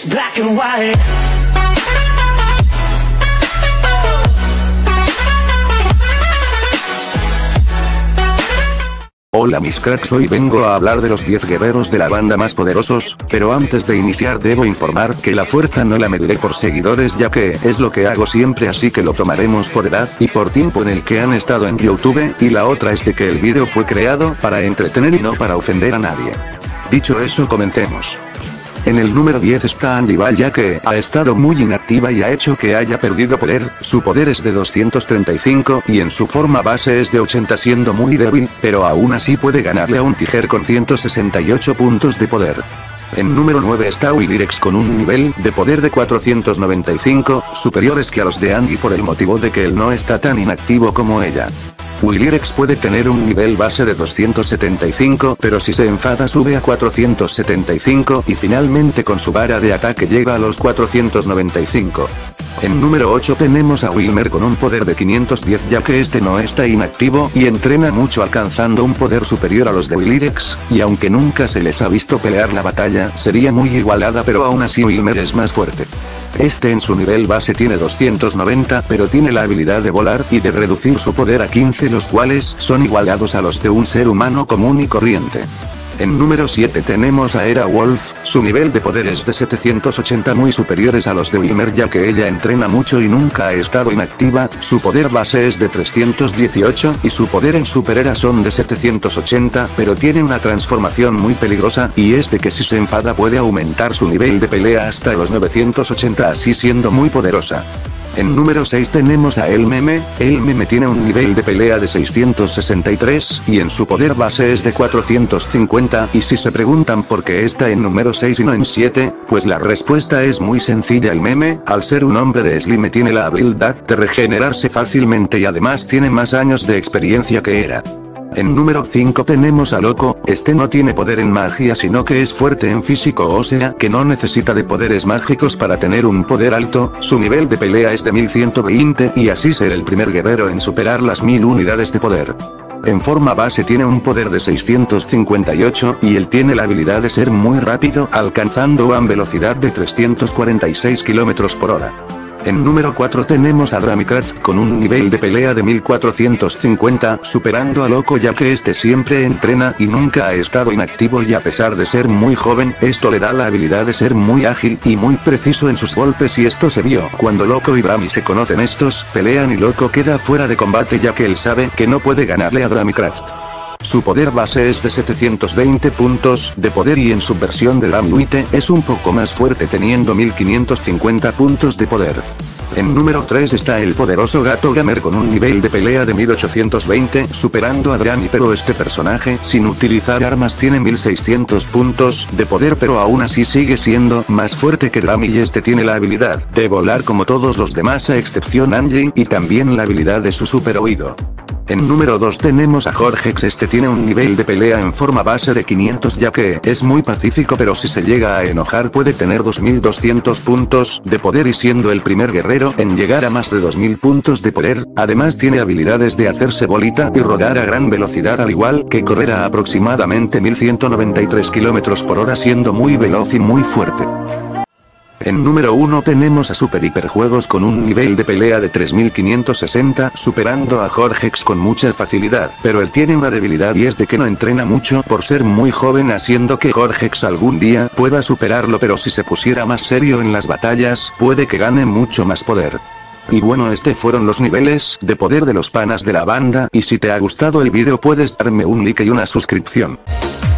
It's black and white. Hola mis cracks, hoy vengo a hablar de los 10 guerreros de la banda más poderosos, pero antes de iniciar debo informar que la fuerza no la mediré por seguidores ya que es lo que hago siempre, así que lo tomaremos por edad y por tiempo en el que han estado en YouTube, y la otra es de que el vídeo fue creado para entretener y no para ofender a nadie. Dicho eso, comencemos. En el número 10 está Andy Val, ya que ha estado muy inactiva y ha hecho que haya perdido poder. Su poder es de 235 y en su forma base es de 80, siendo muy débil, pero aún así puede ganarle a un Tiger con 168 puntos de poder. En número 9 está Willyrex con un nivel de poder de 495, superiores que a los de Andy por el motivo de que él no está tan inactivo como ella. Willyrex puede tener un nivel base de 275, pero si se enfada sube a 475 y finalmente con su vara de ataque llega a los 495. En número 8 tenemos a Wilmer con un poder de 510, ya que este no está inactivo y entrena mucho alcanzando un poder superior a los de Willyrex, y aunque nunca se les ha visto pelear la batalla, sería muy igualada, pero aún así Wilmer es más fuerte. Este en su nivel base tiene 290, pero tiene la habilidad de volar y de reducir su poder a 15, los cuales son igualados a los de un ser humano común y corriente. En número 7 tenemos a Era Wolf, su nivel de poder es de 780, muy superiores a los de Wilmer ya que ella entrena mucho y nunca ha estado inactiva. Su poder base es de 318 y su poder en Super Era son de 780, pero tiene una transformación muy peligrosa y es de que si se enfada puede aumentar su nivel de pelea hasta los 980, así siendo muy poderosa. En número 6 tenemos a El Meme tiene un nivel de pelea de 663, y en su poder base es de 450, y si se preguntan por qué está en número 6 y no en 7, pues la respuesta es muy sencilla. El Meme, al ser un hombre de Slime, tiene la habilidad de regenerarse fácilmente y además tiene más años de experiencia que Era. En número 5 tenemos a Loco, este no tiene poder en magia sino que es fuerte en físico, o sea que no necesita de poderes mágicos para tener un poder alto. Su nivel de pelea es de 1120 y así ser el primer guerrero en superar las 1000 unidades de poder. En forma base tiene un poder de 658 y él tiene la habilidad de ser muy rápido, alcanzando una velocidad de 346 km por hora. En número 4 tenemos a Dramicraft con un nivel de pelea de 1450, superando a Loco ya que este siempre entrena y nunca ha estado inactivo, y a pesar de ser muy joven, esto le da la habilidad de ser muy ágil y muy preciso en sus golpes, y esto se vio cuando Loco y Drami se conocen. Estos pelean y Loco queda fuera de combate ya que él sabe que no puede ganarle a Dramicraft. Su poder base es de 720 puntos de poder y en su versión de Dramluite es un poco más fuerte teniendo 1550 puntos de poder. En número 3 está el poderoso Gato Gamer con un nivel de pelea de 1820, superando a Drami, pero este personaje sin utilizar armas tiene 1600 puntos de poder, pero aún así sigue siendo más fuerte que Drami, y este tiene la habilidad de volar como todos los demás a excepción Angie, y también la habilidad de su super oído. En número 2 tenemos a Jorgex, este tiene un nivel de pelea en forma base de 500 ya que es muy pacífico, pero si se llega a enojar puede tener 2200 puntos de poder y siendo el primer guerrero en llegar a más de 2000 puntos de poder. Además tiene habilidades de hacerse bolita y rodar a gran velocidad, al igual que correr a aproximadamente 1193 km por hora, siendo muy veloz y muy fuerte. En número 1 tenemos a Super Hiperjuegos con un nivel de pelea de 3560, superando a Jorgex con mucha facilidad, pero él tiene una debilidad y es de que no entrena mucho por ser muy joven, haciendo que Jorgex algún día pueda superarlo, pero si se pusiera más serio en las batallas, puede que gane mucho más poder. Y bueno, este fueron los niveles de poder de los panas de la banda, y si te ha gustado el vídeo puedes darme un like y una suscripción.